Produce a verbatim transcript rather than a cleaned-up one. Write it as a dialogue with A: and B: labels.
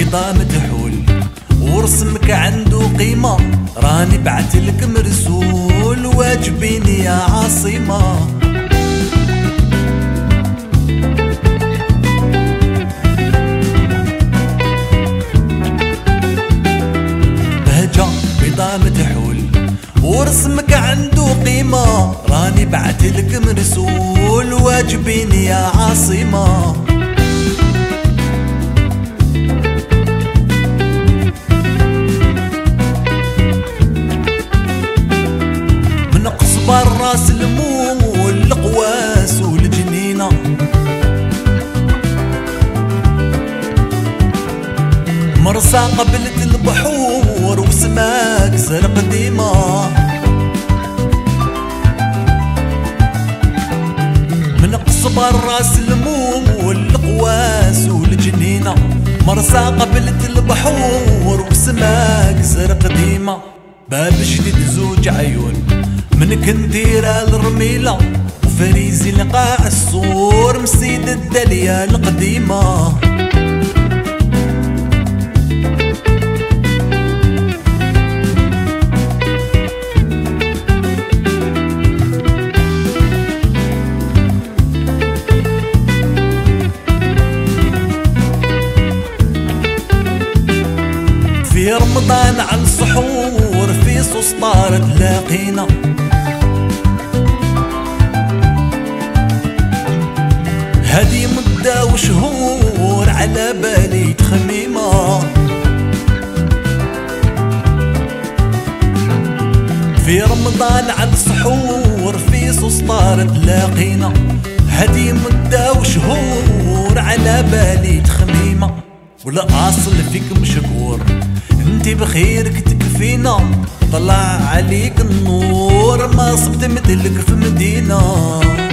A: بيضا متحول ورسمك عنده قيمة، راني بعتلك مرسول واجبيني يا عاصمة. بهجة بيضا متحول ورسمك عنده قيمة، راني بعتلك مرسول واجبيني يا عاصمة. من قصبر راس الموم والقواس والجنينة، مرسى قبلة البحور وسماك زرق ديما. من قصبر راس الموم والقواس والجنينة، مرسى قبلة البحور وسماك زرق ديما. باب جديد زوج عيون من كنديرة الرميلة، وفريزي لقاع السور مسيد الدالية القديمة. في رمضان على السحور في سسطار تلاقينا، هادي مدة وشهور على بالي تخميمة. في رمضان على السحور في سسطار تلاقينا، هادي مدة وشهور على بالي تخميمة. ولا اصل فيك مشكور انتي بخيرك تكفينا، طلع عليك النور ما صبت مثلك في مدينة.